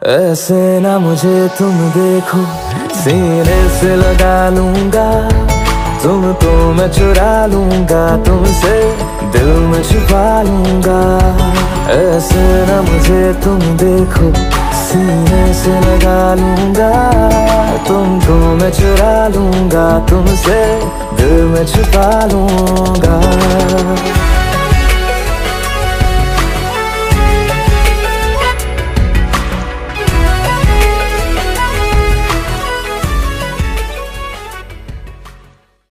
ऐसे ना मुझे तुम देखो, सीने से लगा लूंगा तुमको मैं चुरा लूंगा, तुमसे दिल में छुपा लूंगा। ऐसे ना मुझे तुम देखो, सीने से लगा लूंगा तुमको मैं चुरा लूंगा, तुमसे दिल में छुपा लूंगा।